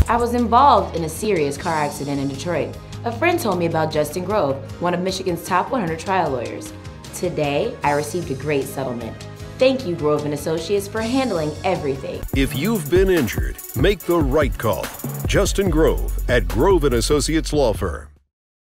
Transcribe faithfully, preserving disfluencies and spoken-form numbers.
I was involved in a serious car accident in Detroit. A friend told me about Justin Grove, one of Michigan's top one hundred trial lawyers. Today, I received a great settlement. Thank you, Grove and Associates, for handling everything. If you've been injured, make the right call. Justin Grove at Grove and Associates Law Firm.